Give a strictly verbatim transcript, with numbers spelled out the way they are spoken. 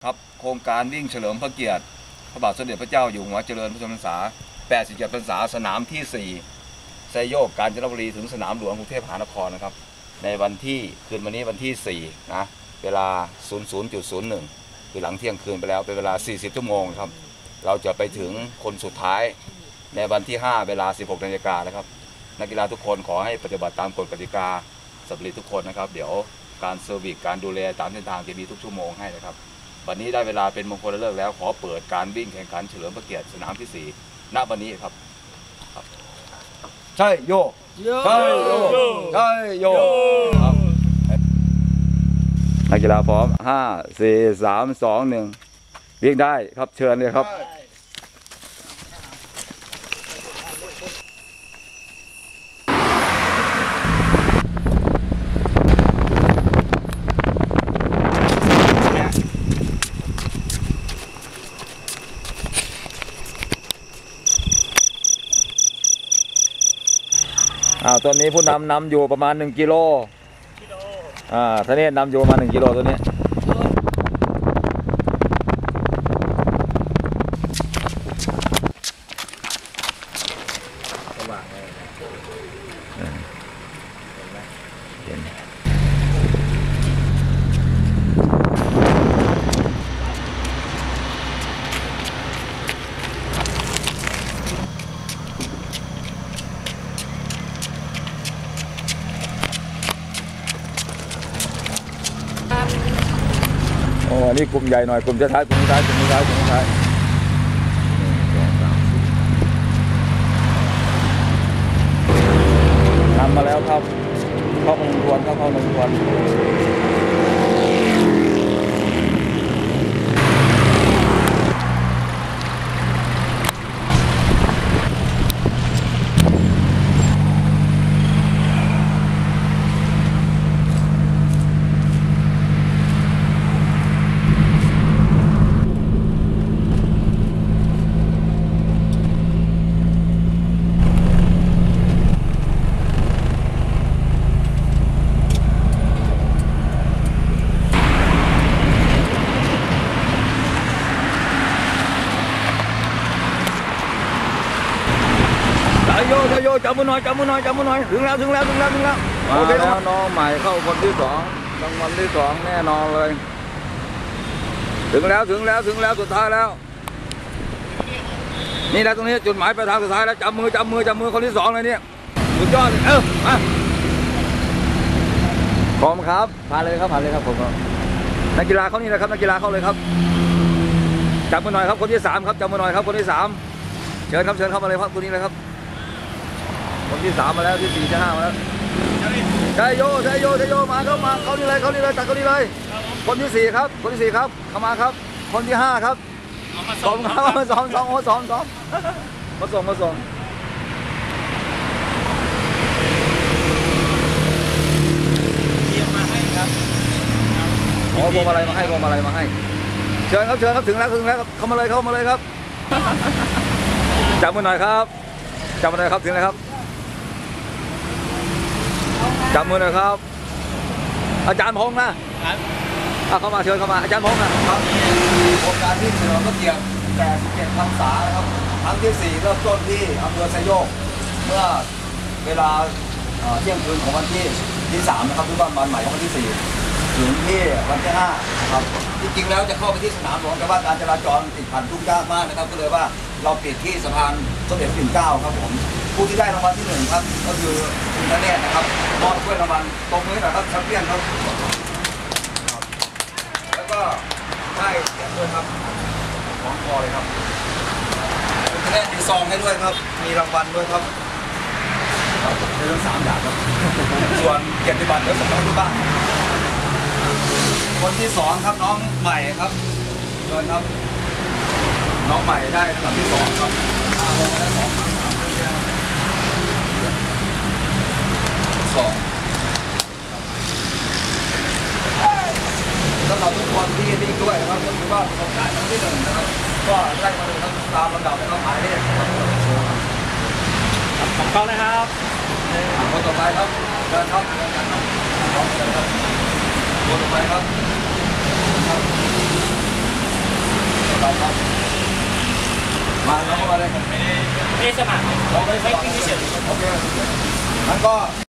ครับโครงการวิ่งเฉลิมพระเกียรติพระบาทสมเด็จพระเจ้าอยู่หัวเจริญพระชนมพรรษาแปดสิบเจ็ดพรรษาสนามที่สี่ไซโยกกาญจนบุรีถึงสนามหลวงกรุงเทพมหานครนะครับในวันที่คืนวันนี้วันที่สี่นะเวลา ศูนย์ ศูนย์ ศูนย์ หนึ่ง คือหลังเที่ยงคืนไปแล้วเป็นเวลาสี่สิบชั่วโมงครับเราจะไปถึงคนสุดท้ายในวันที่ห้าเวลาสิบหกนาฬิกานะครับนักกีฬาทุกคนขอให้ปฏิบัติตามกฎกติกาสับปลีทุกคนนะครับเดี๋ยวการเซอร์วิสการดูแลตามเส้นทางจะมีทุกชั่วโมงให้นะครับวันนี้ได้เวลาเป็นมงคลเลิกแล้วขอเปิดการวิ่งแข่งขันเฉลิมพระเกียรติสนามที่สี่ณวันนี้ครับใช่โยใช่โยใช่โยครับนักกีฬาพร้อมห้าสี่สามสองหนึ่งวิ่งได้ครับเชิญเลยครับอ่าตัวนี้ผู้นำนำอยู่ประมาณหนึ่งกิโลอ่าท่านี้นำอยู่ประมาณหนึ่งกิโลตัวนี้เห็นโอ้อันนี้กลุ่มใหญ่หน่อยกลุ่มสุดท้ายกลุ่มสุดท้ายกลุ่มสุดท้ายกลุ่มสุดท้ายนำมาแล้วครับเข้ามาหนึ่งทวนเข้าเข้าหนึ่งทวนโยโยจับมือหน่อยจับมือหน่อยจับมือหน่อยถึงแล้วถึงแล้วถึงแล้วถึงแล้วมาแล้วน้องใหม่เข้าคนที่สองรางวัลที่สองแน่นอนเลยถึงแล้วถึงแล้วถึงแล้วสุดท้ายแล้วนี่แหละตรงนี้จุดหมายปลายทางสุดท้ายแล้วจับมือจับมือจับมือคนที่สองเลยเนี่ยสุดยอดเออมาพร้อมครับผ่านเลยครับผ่านเลยครับผมนักกีฬาเขานี่แหละครับนักกีฬาเขาเลยครับจับมือหน่อยครับคนที่สามครับจับมือหน่อยครับคนที่สามเชิญครับเชิญเข้ามาเลยครับตัวนี้เลยครับคนที่สามมาแล้วที่สี่ที่ห้ามาแล้วใช่โยใช่โยใช่โยมาเข้ามาเขานี่เลยเขานี่เลยตัดเขานี่เลยคนที่สี่ครับคนที่สี่ครับเข้ามาครับคนที่ห้าครับสองครับมาสองสองโอ้สองสองมาส่งมาส่งเตรียมมาให้ครับอ๋อพวงมาลัยมาให้พวงมาลัยมาให้เชิญครับเชิญครับถึงแล้วถึงแล้วเข้ามาเลยเข้ามาเลยครับจับมือหน่อยครับจับมือหน่อยครับถึงแล้วครับจับมือหน่อยครับอาจารย์พงษ์นะเข้ามาเชิญเข้ามาอาจารย์พงษ์นะครับโครงการที่เฉลิมพระเกียรติแปดสิบเจ็ดพรรษานะครับครั้งที่สี่เริ่มต้นที่อำเภอไซโยกเมื่อเวลาเที่ยงคืนของวันที่ที่สามนะครับทุกวันวันใหม่ของวันที่สี่ถึงที่วันที่ห้าครับจริงๆแล้วจะเข้าไปที่สนามหลวงแต่ว่าการจราจรติดขัดทุกข์ยากมากนะครับก็เลยว่าเราปิดที่สะพานสมเด็จปิ่นเกล้าครับผมผู้ที่ได้รางวัลที่หนึ่งครับก็คือคุณธเนศนะครับมอบถ้วยรางวัลตรงนี้นะครับแชมเปี้ยนครับแล้วก็ได้เกียรติด้วยครับของคอเลยครับคุณธเนศมีซองให้ด้วยครับมีรางวัลด้วยครับได้ทั้งสามอย่างครับส่วนเกียรติบัตรแล้วส่งให้ที่บ้านคนที่สองครับน้องใหม่ครับเชิญครับน้องใหม่ได้ลำดับที่สองครับลงมาได้สองสองสำหรับทุกคนที่นี่ด้วยนะครับก็ถือว่าประสบการณ์ครั้งที่หนึ่งนะครับก็ได้มาเลยครับตามลำดับนะครับหมายเลขครับขอบคุณนะครับคนต่อไปครับเชิญครับเชิญครับคนต่อไปครับครับมาแล้วก็มาเลยไม่ได้สมัครไม่ได้วิ่งเฉยโอเคงั้นก็